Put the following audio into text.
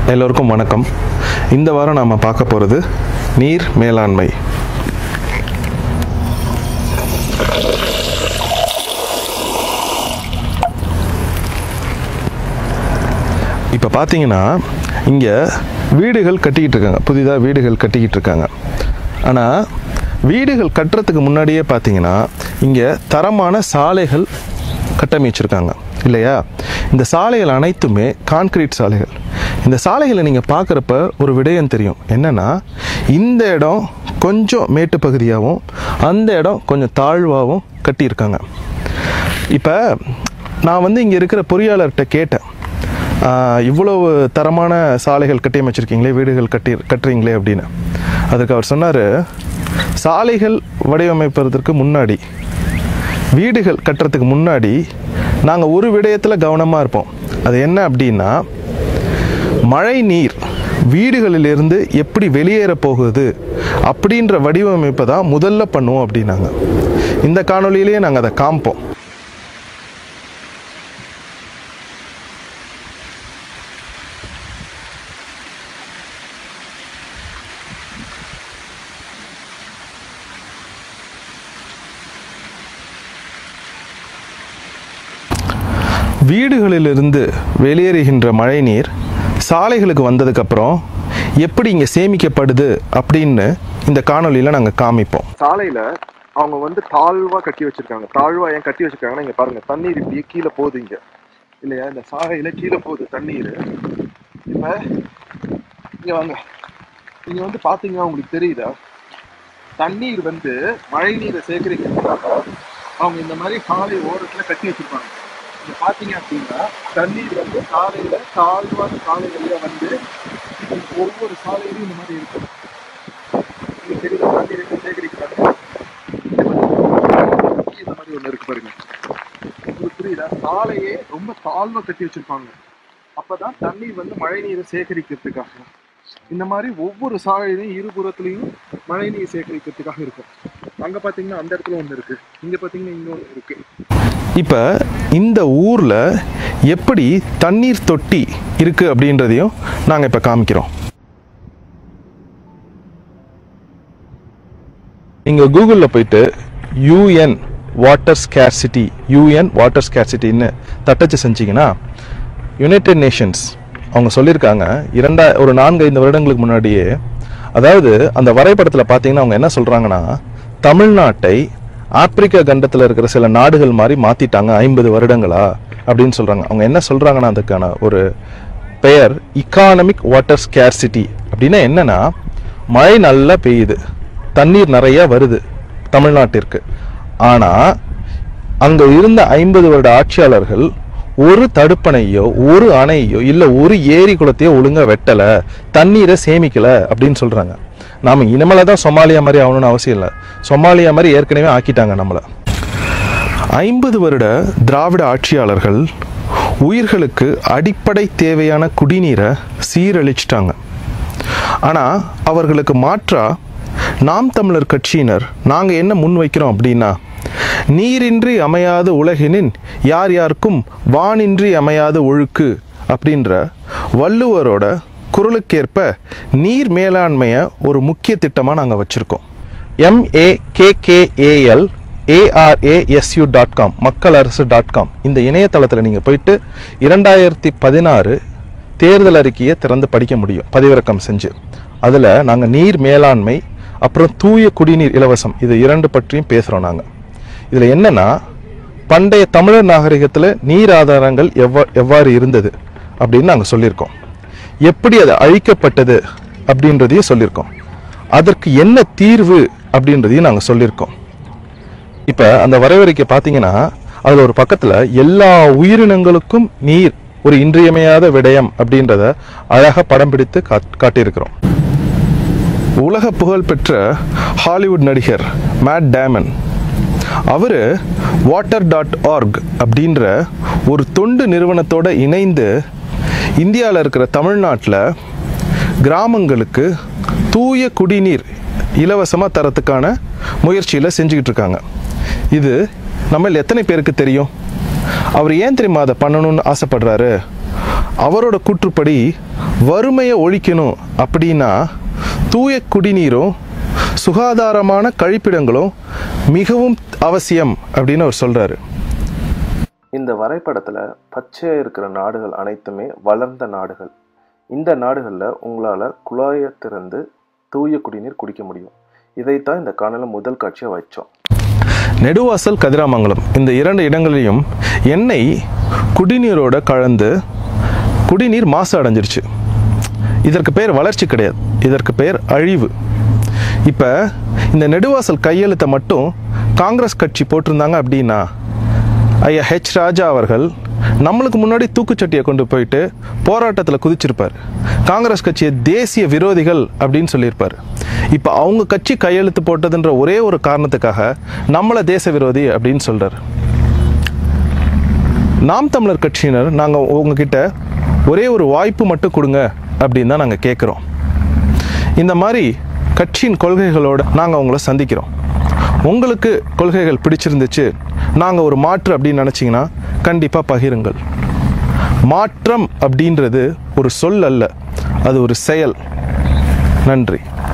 எல்லோருக்கும் வணக்கம். இந்த வாரம் நாம் பார்க்க போகிறது நீர் மேலாண்மை. இப்போ பார்த்தீங்கன்னா இங்கே வீடுகள் கட்டிக்கிட்டு இருக்காங்க, புதிதாக வீடுகள் கட்டிக்கிட்டு இருக்காங்க. ஆனால் வீடுகள் கட்டுறதுக்கு முன்னாடியே பார்த்தீங்கன்னா இங்கே தரமான சாலைகள் கட்டமைச்சிருக்காங்க இல்லையா? இந்த சாலைகள் அனைத்துமே கான்கிரீட் சாலைகள். இந்த சாலைகளை நீங்கள் பார்க்குறப்ப ஒரு விடயம் தெரியும். என்னென்னா, இந்த இடம் கொஞ்சம் மேட்டு பகுதியாகவும் அந்த இடம் கொஞ்சம் தாழ்வாகவும் கட்டியிருக்காங்க. இப்போ நான் இங்கே இருக்கிற பொறியாளர்கிட்ட கேட்டேன், இவ்வளவு தரமான சாலைகள் கட்டியமைச்சிருக்கீங்களே, வீடுகள் கட்டுறீங்களே அப்படின்னு. அதுக்கு அவர் சொன்னார், சாலைகள் வடிவமைப்பதற்கு முன்னாடி, வீடுகள் கட்டுறதுக்கு முன்னாடி நாங்கள் ஒரு விடயத்தில் கவனமாக இருப்போம். அது என்ன அப்படின்னா, மழை நீர் வீடுகளிலிருந்து எப்படி வெளியேற போகுது அப்படின்ற வடிவமைப்பை தான் முதல்ல பண்ணுவோம் அப்படின்னாங்க. இந்த காணொலியிலேயே நாங்கள் அதை காமிப்போம். வீடுகளிலிருந்து வெளியேறுகின்ற மழை நீர் சாலைகளுக்கு வந்ததுக்கப்புறம் எப்படி இங்கே சேமிக்கப்படுது அப்படின்னு இந்த காணொலியில் நாங்கள் காமிப்போம். சாலையில் அவங்க தாழ்வாக கட்டி வச்சுருக்காங்க. தாழ்வாக ஏன் கட்டி வச்சுருக்காங்கன்னா, இங்கே பாருங்கள், தண்ணீர் இப்படியே கீழே போகுது இங்கே இல்லையா? இந்த சாலையில் கீழே போகுது தண்ணீர். இப்போ இங்கே வாங்க, இங்கே பார்த்தீங்கன்னா உங்களுக்கு தெரியுதா, தண்ணீர் மழை நீரை சேகரிக்கிறதுக்காக அவங்க இந்த மாதிரி சாலை ஓரத்தில் கட்டி வச்சுருப்பாங்க. இங்கே பார்த்தீங்க அப்படின்னா தண்ணீர் சாலையில் தாழ்வான சாலைகளில் ஒவ்வொரு சாலையிலும் இந்த மாதிரி இருக்கும். இது தெரியுதா, தண்ணீர் எப்படி சேகரிக்கிறாங்க. இந்த மாதிரி ஒன்று இருக்கு பாருங்க, உங்களுக்கு புரியுதா? சாலையே ரொம்ப தாழ்வாக கட்டி வச்சிருப்பாங்க. அப்பதான் தண்ணீர் மழை நீரை சேகரிக்கிறதுக்காக. இந்த மாதிரி ஒவ்வொரு சாலையிலையும் இருபுறத்துலையும் மழை நீர் சேகரிக்கிறதுக்காக இருக்கும். அங்கே பார்த்தீங்கன்னா அந்த இடத்துல ஒன்று இருக்கு, இங்கே பார்த்தீங்கன்னா இங்கே ஒன்று இருக்கு. இப்போ இந்த ஊரில் எப்படி தண்ணீர் தொட்டி இருக்கு அப்படின்றதையும் நாங்கள் இப்போ காமிக்கிறோம். நீங்கள் கூகுளில் போயிட்டு UN வாட்டர் ஸ்கேர்சிட்டின்னு தட்டச்சு செஞ்சிங்கன்னா, யுனைடெட் நேஷன்ஸ் அவங்க சொல்லியிருக்காங்க, ஒரு 4-5 வருடங்களுக்கு முன்னாடியே. அதாவது அந்த வரைபடத்தில் பார்த்தீங்கன்னா அவங்க என்ன சொல்கிறாங்கன்னா, தமிழ்நாட்டை ஆப்பிரிக்கா கண்டத்தில் இருக்கிற சில நாடுகள் மாதிரி மாற்றிட்டாங்க 50 வருடங்களா அப்படின்னு சொல்கிறாங்க. அவங்க என்ன சொல்கிறாங்கன்னா, அதுக்கான ஒரு பெயர் இக்கானமிக் வாட்டர் ஸ்கேர்சிட்டி. அப்படின்னா என்னென்னா, மழை நல்லா பெய்யுது, தண்ணீர் நிறையா வருது தமிழ்நாட்டிற்கு. ஆனால் அங்கே இருந்த 50 வருட ஆட்சியாளர்கள் ஒரு தடுப்பணையோ ஒரு அணையோ இல்லை ஒரு ஏரி குளத்தையோ ஒழுங்காக வெட்டலை, தண்ணீரை சேமிக்கலை அப்படின்னு சொல்கிறாங்க. நாம் இனிமேல தான் சொமாலியா மாதிரி ஆகணும்னு அவசியம் இல்லை. சொமாலியா மாதிரி ஏற்கனவே ஆக்கிட்டாங்க நம்மளை. 50 வருட திராவிட ஆட்சியாளர்கள் உயிர்களுக்கு அடிப்படை தேவையான குடிநீரை சீரழிச்சிட்டாங்க. ஆனால் அவர்களுக்கு மாற்றா நாம் தமிழர் கட்சியினர் நாங்கள் என்ன முன்வைக்கிறோம் அப்படின்னா, நீரின்றி அமையாத உலகினின் யார் யாருக்கும் வானின்றி அமையாத ஒழுக்கு அப்படின்ற வள்ளுவரோட குரலுக்கேற்ப நீர் மேலாண்மையை ஒரு முக்கிய திட்டமாக நாங்கள் வச்சுருக்கோம். MAKKALARASU.com மக்களரசு.com இந்த இணையதளத்தில் நீங்கள் போயிட்டு 2016 தேர்தல் அறிக்கையை திறந்து படிக்க முடியும், பதிவிறக்கம் செஞ்சு. அதில் நாங்கள் நீர் மேலாண்மை அப்புறம் தூய குடிநீர் இலவசம் இது 2 பற்றியும் பேசுகிறோம். நாங்கள் இதில் என்னென்னா, பண்டைய தமிழர் நாகரிகத்தில் நீர் ஆதாரங்கள் எவ்வாறு இருந்தது அப்படின்னு நாங்கள் சொல்லியிருக்கோம். எப்படி அது அழிக்கப்பட்டது அப்படின்றதையும் சொல்லியிருக்கோம். அதற்கு என்ன தீர்வு அப்படின்றதையும் நாங்கள் சொல்லியிருக்கோம். இப்போ அந்த வரைவறைக்கு பார்த்தீங்கன்னா அதில் ஒரு பக்கத்தில் எல்லா உயிரினங்களுக்கும் நீர் ஒரு இன்றியமையாத விடயம் அப்படின்றத அழகாக படம் பிடித்து காட்டியிருக்கிறோம். உலக புகழ்பெற்ற ஹாலிவுட் நடிகர் மேட் டேமன் அவர் water.org அப்படின்ற ஒரு தொண்டு நிறுவனத்தோடு இணைந்து இந்தியாவில் இருக்கிற தமிழ்நாட்டில் கிராமங்களுக்கு தூய குடிநீர் இலவசமாக தரத்துக்கான முயற்சியில் செஞ்சுக்கிட்டு இருக்காங்க. இது நம்ம எத்தனை பேருக்கு தெரியும்? அவர் ஏன் தெரியுமா அதை பண்ணணும்னு ஆசைப்படுறாரு? அவரோட கூற்றுப்படி வறுமையை ஒழிக்கணும் அப்படின்னா தூய குடிநீரும் சுகாதாரமான கழிப்பிடங்களும் மிகவும் அவசியம் அப்படின்னு அவர் சொல்கிறாரு. இந்த வரைபடத்தில் பச்சையாக இருக்கிற நாடுகள் அனைத்துமே வளர்ந்த நாடுகள். இந்த நாடுகளில் உங்களால் குழாயை திறந்து தூய குடிநீர் குடிக்க முடியும். இதைத்தான் இந்த காணொளியில் முதல் காட்சியாக வச்சோம். நெடுவாசல், கதிராமங்கலம் இந்த 2 இடங்களிலும் எண்ணெய் குடிநீரோட கலந்து குடிநீர் மாசு அடைஞ்சிருச்சு. இதற்கு பேர் வளர்ச்சி கிடையாது, இதற்கு பேர் அழிவு. இப்போ இந்த நெடுவாசல் கையெழுத்தை மட்டும் காங்கிரஸ் கட்சி போட்டிருந்தாங்க அப்படின்னா ஐயா ஹெச் ராஜா அவர்கள் நம்மளுக்கு முன்னாடி தூக்குச்சட்டியை கொண்டு போயிட்டு போராட்டத்தில் குதிச்சிருப்பார். காங்கிரஸ் கட்சியை தேசிய விரோதிகள் அப்படின்னு சொல்லியிருப்பார். இப்போ அவங்க கட்சி கையெழுத்து போட்டதுன்ற ஒரே ஒரு காரணத்துக்காக நம்மளை தேச விரோதி அப்படின்னு சொல்கிறார். நாம் தமிழர் கட்சியினர் நாங்கள் உங்ககிட்ட ஒரே ஒரு வாய்ப்பு மட்டும் கொடுங்க அப்படின்னு தான் நாங்கள் கேட்குறோம். இந்த மாதிரி கட்சியின் கொள்கைகளோடு நாங்கள் உங்களை சந்திக்கிறோம். உங்களுக்கு கொள்கைகள் பிடிச்சிருந்துச்சு, நாங்கள் ஒரு மாற்று அப்படின்னு நினச்சிங்கன்னா கண்டிப்பாக பகிருங்கள். மாற்றம் அப்படின்றது ஒரு சொல் அல்ல, அது ஒரு செயல். நன்றி.